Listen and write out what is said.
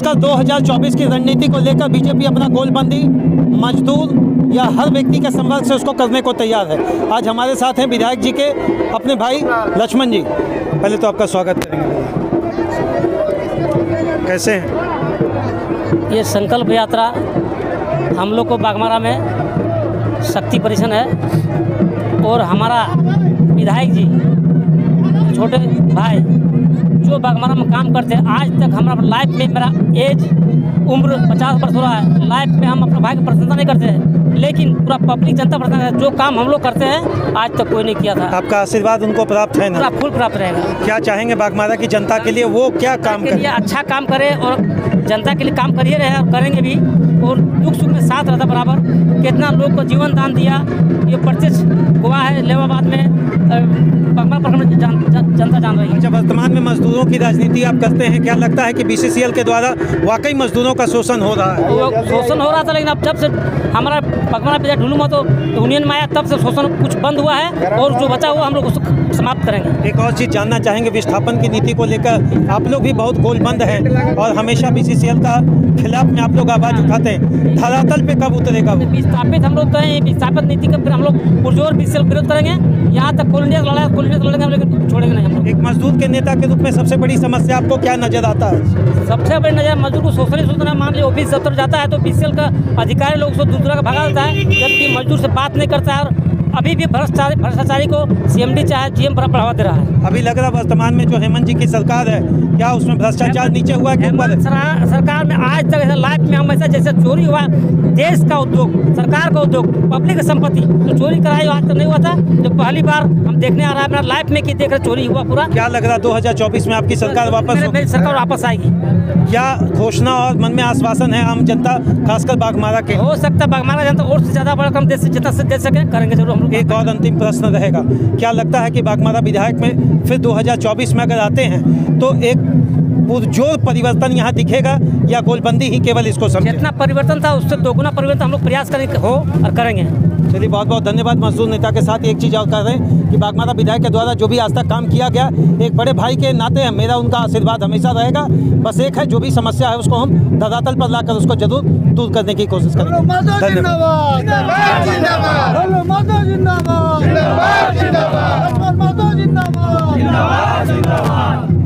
खासकर 2024 की रणनीति को लेकर बीजेपी अपना गोलबंदी मजदूर या हर व्यक्ति के संपर्क से उसको करने को तैयार है। आज हमारे साथ हैं विधायक जी के अपने भाई लक्ष्मण जी। पहले तो आपका स्वागत करेंगे। कैसे हैं? ये संकल्प यात्रा हम लोग को बाघमारा में शक्ति परिषद है और हमारा विधायक जी छोटे भाई जो बाघमारा में काम करते हैं, आज तक हमारा लाइफ में, मेरा एज उम्र 50 वर्ष हो रहा है, लाइफ में हम अपने भाई की प्रशंसा नहीं करते हैं, लेकिन पूरा पब्लिक जनता प्रशंसा है। जो काम हम लोग करते हैं आज तक कोई नहीं किया था। आपका आशीर्वाद उनको प्राप्त है ना? पूरा फुल प्राप्त रहेगा। क्या चाहेंगे बाघमारा की जनता के लिए, वो क्या काम करें? अच्छा काम करे और जनता के लिए काम करिए रहे और करेंगे भी, और दुख सुख में साथ रहता बराबर। कितना लोग को जीवन दान दिया, ये प्रत्यक्ष गवाह है। लेवाबाद में बाघमारा प्रखंड में जनता जान रही है। अच्छा, वर्तमान में मजदूरों की राजनीति आप करते हैं, क्या लगता है कि बीसीसीएल के द्वारा वाकई मजदूरों का शोषण हो रहा है? शोषण हो रहा था, लेकिन अब जब से हमारा बाघमारा पे ढूलू मतो यूनियन में आया तब से शोषण कुछ बंद हुआ है, और जो बचा हुआ हम लोग उसको समाप्त करेंगे। एक और चीज़ जानना चाहेंगे, विस्थापन की नीति को लेकर आप लोग भी बहुत गोलबंद हैं और हमेशा बीसीसीएल का खिलाफ में आप लोग आवाज़ उठाते हैं। धरातल पे कब उतरेगा वो? विस्थापित हम लोग कहें, विस्थापित नीति का फिर हम लोग पुरजोर बीसीसीएल विरोध करेंगे। यहाँ तक कोल इंडिया लड़ेंगे हम, लेकिन छोड़ेंगे नहीं हम लोग। एक मजदूर के नेता के रूप में सबसे बड़ी समस्या आपको क्या नजर आता है? सबसे बड़ी नजर मजदूर को शोषण सूचना, मान लीजिए ऑफिस दफ्तर जाता है तो बीसीसीएल का अधिकारी लोग उसको दूसरा का भगा देता है, जबकि मजदूर से बात नहीं करता है। और अभी भी भ्रष्टाचारी को सीएमडी चाहे जीएम पर बढ़ावा दे रहा है। अभी लग रहा वर्तमान में जो हेमंत जी की सरकार है, क्या उसमें भ्रष्टाचार नीचे हुआ है? सरकार में आज तक ऐसा लाइफ में हम ऐसा जैसे चोरी हुआ, देश का उद्योग, सरकार का उद्योग, पब्लिक संपत्ति जो चोरी कराई आज तक नहीं हुआ था। जो पहली बार हम देखने आ रहा है, मेरा लाइफ में कि देख रहे चोरी हुआ पूरा। क्या लग रहा 2024 में आपकी सरकार वापस मेरी सरकार वापस आएगी? क्या घोषणा और मन में आश्वासन है आम जनता खासकर बाघमारा के? हो सकता है बाघमारा जनता और से ज्यादा बड़ा कम जितना से दे सके करेंगे जरूर हम लोग। एक और अंतिम प्रश्न रहेगा, क्या लगता है कि बाघमारा विधायक में फिर 2024 में अगर आते हैं तो एक पुरजोर परिवर्तन यहाँ दिखेगा, या गोलबंदी ही केवल इसको समझे? जितना परिवर्तन था उससे दोगुना परिवर्तन हम लोग प्रयास करेंगे हो और करेंगे। चलिए, बहुत बहुत धन्यवाद। मजदूर नेता के साथ एक चीज़ और कर रहे हैं कि बाघमारा विधायक के द्वारा जो भी आज तक काम किया गया, एक बड़े भाई के नाते मेरा उनका आशीर्वाद हमेशा रहेगा। बस एक है, जो भी समस्या है उसको हम धरातल पर लाकर उसको जरूर दूर करने की कोशिश करेंगे। धन्यवाद।